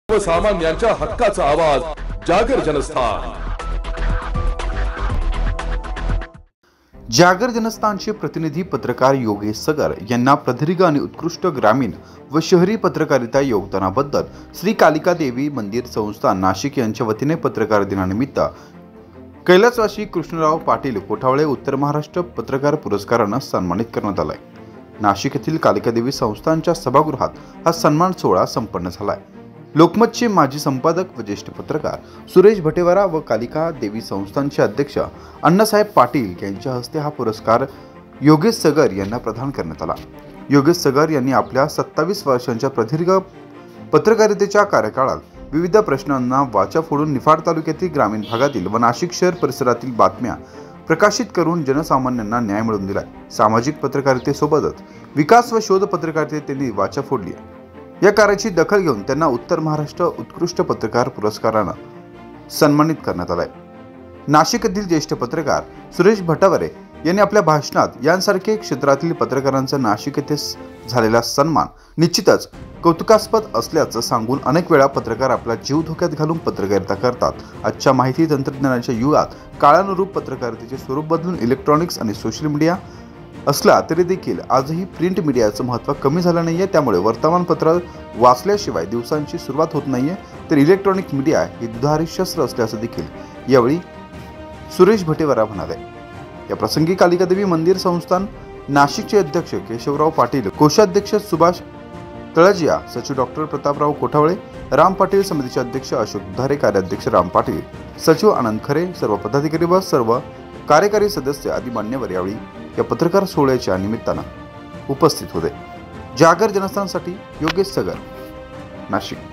सर्वसामान्यांच्या हक्काचा आवाज जागर जनस्थान। जागर जनस्थानचे प्रतिनिधी पत्रकार योगेश सगर यांना प्रदीर्घ आणि उत्कृष्ट ग्रामीण व शहरी पत्रकारिता योगदानाबद्दल श्री कालिका देवी मंदिर संस्थान नाशिक यांच्या वतीने पत्रकार दिनानिमित्त कैलासवासी कृष्णराव पाटील कोठावळे उत्तर महाराष्ट्र पत्रकार पुरस्काराने सन्मानित करण्यात आले। नाशिक येथील कालिका देवी संस्थानच्या सभागृहात हा सन्मान सोहळा संपन्न झाला। लोकमतचे माजी संपादक व ज्येष्ठ पत्रकार सुरेश भटेवारा व कालिका देवी संस्थानचे अध्यक्ष अण्णासाहेब पाटील यांच्या हस्ते हा पुरस्कार योगेश सगर यांना प्रदान करण्यात आला। योगेश सगर यांनी आपल्या 27 वर्षांच्या प्रदीर्घ पत्रकारितेच्या कार्यकाळात विविध प्रश्नांना वाचा फोडून निफाड तालुक्यातील ग्रामीण भागातील व नाशिक शहर परिसरातील बातम्या प्रकाशित करून जनसामान्यांना न्याय मिळवून दिला। सामाजिक पत्रकारितेसोबतच विकास व शोध पत्रकारितेत त्यांनी वाचा फोडली। या कार्याची दखल घेऊन त्यांना उत्तर महाराष्ट्र उत्कृष्ट पत्रकार पुरस्काराने सन्मानित करण्यात आले। नाशिक येथील ज्येष्ठ पत्रकार सुरेश भटेवारे यांनी आपल्या भाषणात यांसारखे क्षेत्रातील पत्रकारांचा नाशिक येथे झालेला सन्मान निश्चितच कौतुकास्पद असल्याचं सांगून अनेक वेळा पत्रकार आपला जीव धोक्यात घालून पत्रकारिता करतात। आजच्या माहिती तंत्रज्ञानाच्या युगात काळानुरूप पत्रकारितेचे स्वरूप बदलून इलेक्ट्रॉनिक्स आणि सोशल मीडिया असला तरी देखील आजही प्रिंट मीडियाचं महत्त्व कमी झालं नाहीये। त्यामुळे वर्तमानपत्र वाचल्याशिवाय दिवसांची सुरुवात होत नाहीये, तर इलेक्ट्रॉनिक मीडिया ही दुधारी शस्त्र असल्याचं देखील यावेळी सुरेश भटेवारा म्हणाले। या प्रसंगी कालिका देवी मंदिर संस्थान नाशिकचे अध्यक्ष केशवराव पाटील, कोषाध्यक्ष सुभाष तळजिया, सचिव डॉक्टर प्रतापराव कोठावळे, राम पाटील, समितीचे अध्यक्ष अशोक दुधारे, कार्याध्यक्ष राम पाटील, सचिव आनंद खरे, सर्व पदाधिकारी व सर्व कार्यकारी सदस्य आदी मान्यवर यावेळी या पत्रकार सोहळ्याच्या निमित्तानं उपस्थित होते। जागर जनस्थानसाठी योगेश सगर, नाशिक।